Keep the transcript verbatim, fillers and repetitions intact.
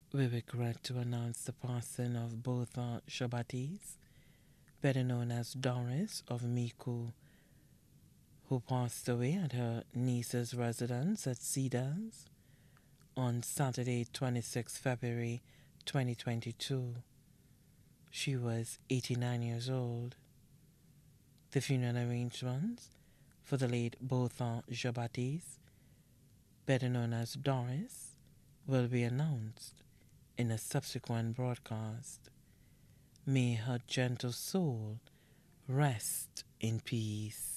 We regret to announce the passing of Bertha Jean Baptiste, better known as Doris of Miku, who passed away at her niece's residence at Cedars on Saturday, the twenty-sixth of February twenty twenty-two. She was eighty-nine years old. The funeral arrangements for the late Bertha Jean Baptiste, better known as Doris, will be announced in a subsequent broadcast. May her gentle soul rest in peace.